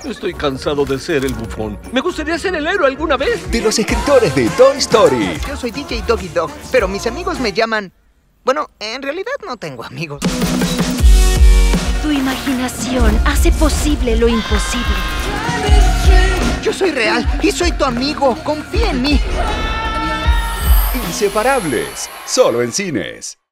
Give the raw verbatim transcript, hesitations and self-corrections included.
Estoy cansado de ser el bufón. Me gustaría ser el héroe alguna vez. De los escritores de Toy Story. Yo soy D J Doggy Dog, pero mis amigos me llaman... Bueno, en realidad no tengo amigos. Tu imaginación hace posible lo imposible. Yo soy real y soy tu amigo. Confía en mí. Inseparables. Solo en cines.